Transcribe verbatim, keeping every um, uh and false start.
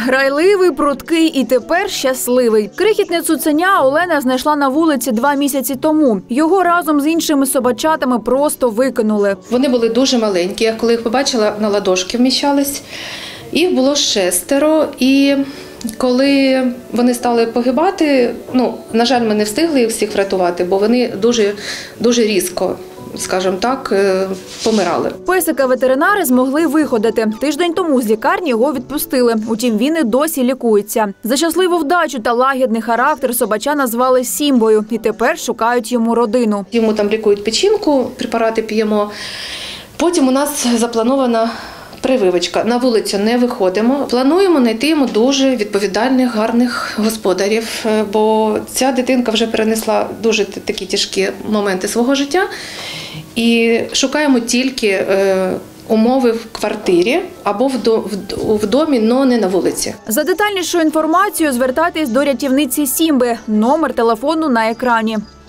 Грайливий, пруткий і тепер щасливий. Крихітне цуценя Олена знайшла на вулиці два місяці тому. Його разом з іншими собачатами просто викинули. Вони були дуже маленькі. Я коли їх побачила, на ладошки вміщались. Їх було шестеро. І коли вони стали погибати, ну, на жаль, ми не встигли їх всіх врятувати, бо вони дуже, дуже різко, скажімо так, помирали. Песика ветеринари змогли виходити. Тиждень тому з лікарні його відпустили. Утім, він і досі лікується. За щасливу вдачу та лагідний характер собача назвали Сімбою. І тепер шукають йому родину. Йому там лікують печінку, препарати п'ємо. Потім у нас запланована прививочка. На вулицю не виходимо. Плануємо знайти йому дуже відповідальних, гарних господарів, бо ця дитинка вже перенесла дуже такі тяжкі моменти свого життя. І шукаємо тільки е, умови в квартирі або в, до, в, в домі, але не на вулиці. За детальнішою інформацією звертайтесь до рятівниці Сімби. Номер телефону на екрані.